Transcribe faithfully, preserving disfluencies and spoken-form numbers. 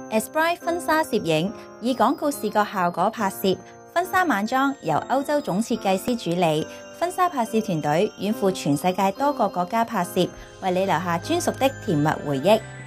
Esprite 婚紗攝影以廣告視覺效果拍攝，婚紗晚裝由歐洲總設計師主理，婚紗拍攝團隊遠赴全世界多個國家拍攝，為你留下專屬的甜蜜回憶。